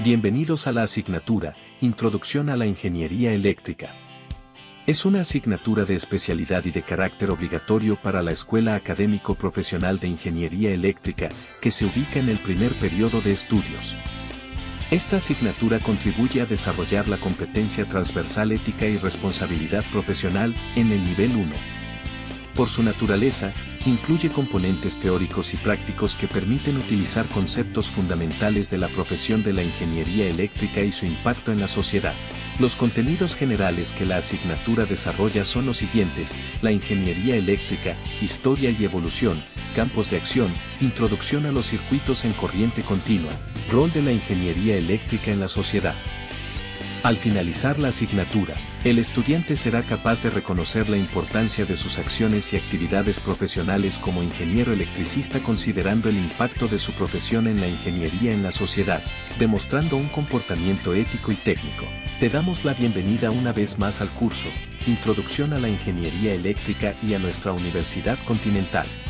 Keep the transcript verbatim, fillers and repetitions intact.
Bienvenidos a la asignatura, Introducción a la Ingeniería Eléctrica. Es una asignatura de especialidad y de carácter obligatorio para la Escuela Académico Profesional de Ingeniería Eléctrica, que se ubica en el primer periodo de estudios. Esta asignatura contribuye a desarrollar la competencia transversal ética y responsabilidad profesional en el nivel uno. Por su naturaleza, incluye componentes teóricos y prácticos que permiten utilizar conceptos fundamentales de la profesión de la ingeniería eléctrica y su impacto en la sociedad. Los contenidos generales que la asignatura desarrolla son los siguientes: la ingeniería eléctrica, historia y evolución, campos de acción, introducción a los circuitos en corriente continua, rol de la ingeniería eléctrica en la sociedad. Al finalizar la asignatura, el estudiante será capaz de reconocer la importancia de sus acciones y actividades profesionales como ingeniero electricista, considerando el impacto de su profesión en la ingeniería en la sociedad, demostrando un comportamiento ético y técnico. Te damos la bienvenida una vez más al curso, Introducción a la Ingeniería Eléctrica, y a nuestra Universidad Continental.